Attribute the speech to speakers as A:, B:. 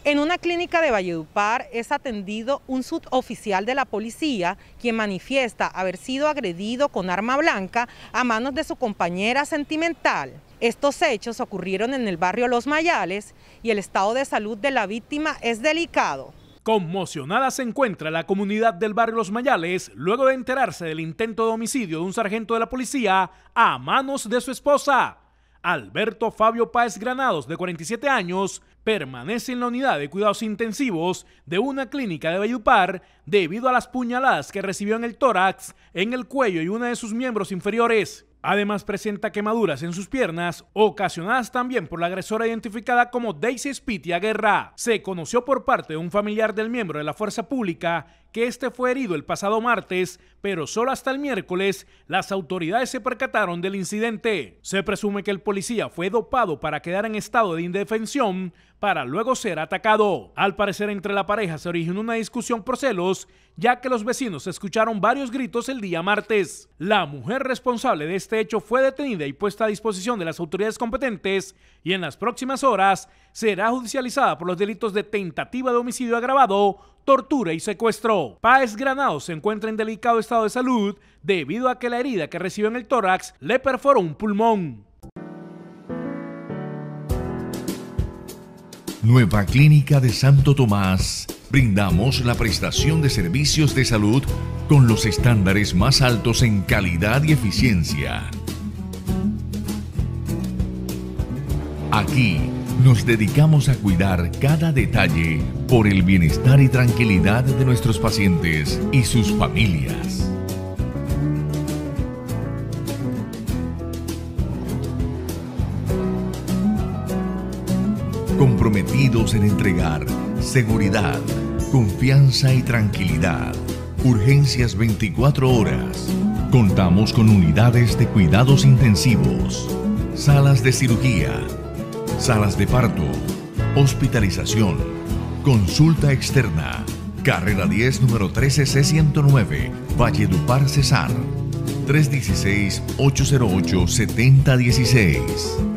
A: En una clínica de Valledupar es atendido un suboficial de la policía, quien manifiesta haber sido agredido con arma blanca a manos de su compañera sentimental. Estos hechos ocurrieron en el barrio Los Mayales y el estado de salud de la víctima es delicado.
B: Conmocionada se encuentra la comunidad del barrio Los Mayales luego de enterarse del intento de homicidio de un sargento de la policía a manos de su esposa. Alberto Fabio Páez Granados, de 47 años, permanece en la unidad de cuidados intensivos de una clínica de Valledupar debido a las puñaladas que recibió en el tórax, en el cuello y uno de sus miembros inferiores. Además presenta quemaduras en sus piernas, ocasionadas también por la agresora identificada como Daisy Spitia Guerra. Se conoció por parte de un familiar del miembro de la fuerza pública que este fue herido el pasado martes, pero solo hasta el miércoles las autoridades se percataron del incidente. Se presume que el policía fue dopado para quedar en estado de indefensión para luego ser atacado. Al parecer entre la pareja se originó una discusión por celos, ya que los vecinos escucharon varios gritos el día martes. La mujer responsable de este hecho fue detenida y puesta a disposición de las autoridades competentes y en las próximas horas será judicializada por los delitos de tentativa de homicidio agravado, tortura y secuestro. Páez Granados se encuentra en delicado estado de salud debido a que la herida que recibió en el tórax le perforó un pulmón.
C: Nueva Clínica de Santo Tomás. Brindamos la prestación de servicios de salud con los estándares más altos en calidad y eficiencia. Aquí nos dedicamos a cuidar cada detalle por el bienestar y tranquilidad de nuestros pacientes y sus familias. Comprometidos en entregar seguridad, confianza y tranquilidad. Urgencias 24 horas. Contamos con unidades de cuidados intensivos, salas de cirugía, salas de parto, hospitalización, consulta externa. Carrera 10, número 13C109, Valledupar, Cesar. 316-808-7016.